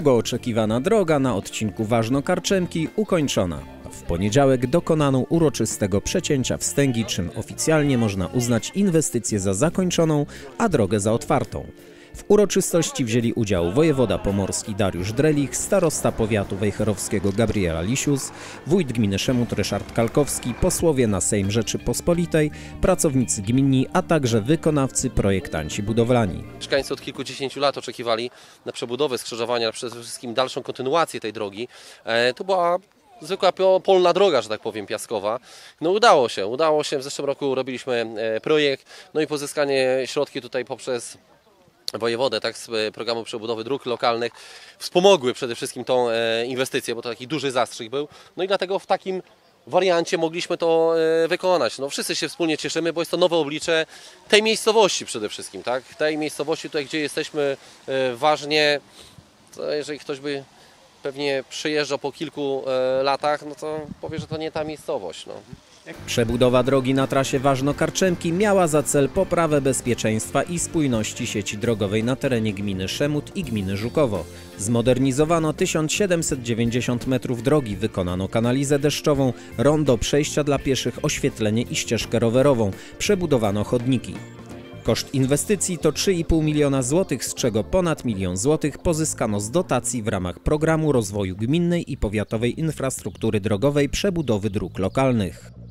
Długo oczekiwana droga na odcinku Ważno-Karczemki ukończona. W poniedziałek dokonano uroczystego przecięcia wstęgi, czym oficjalnie można uznać inwestycję za zakończoną, a drogę za otwartą. W uroczystości wzięli udział wojewoda pomorski Dariusz Drelich, starosta powiatu wejherowskiego Gabriela Lisius, wójt gminy Szemut Ryszard Kalkowski, posłowie na Sejm Rzeczypospolitej, pracownicy gminni, a także wykonawcy, projektanci budowlani. Mieszkańcy od kilkudziesięciu lat oczekiwali na przebudowę skrzyżowania, przede wszystkim dalszą kontynuację tej drogi. To była zwykła polna droga, że tak powiem, piaskowa. No udało się. W zeszłym roku robiliśmy projekt, no i pozyskanie środki tutaj poprzez wojewodę, tak, z programu przebudowy dróg lokalnych wspomogły przede wszystkim tą inwestycję, bo to taki duży zastrzyk był. No i dlatego w takim wariancie mogliśmy to wykonać. No, wszyscy się wspólnie cieszymy, bo jest to nowe oblicze tej miejscowości przede wszystkim, tak? Tej miejscowości tutaj, gdzie jesteśmy, ważnie, to jeżeli ktoś by pewnie przyjeżdżał po kilku latach, no to powie, że to nie ta miejscowość. No. Przebudowa drogi na trasie Ważno-Karczemki miała za cel poprawę bezpieczeństwa i spójności sieci drogowej na terenie gminy Szemut i gminy Żukowo. Zmodernizowano 1790 metrów drogi, wykonano kanalizę deszczową, rondo, przejścia dla pieszych, oświetlenie i ścieżkę rowerową, przebudowano chodniki. Koszt inwestycji to 3,5 miliona złotych, z czego ponad 1 milion złotych pozyskano z dotacji w ramach Programu Rozwoju Gminnej i Powiatowej Infrastruktury Drogowej Przebudowy Dróg Lokalnych.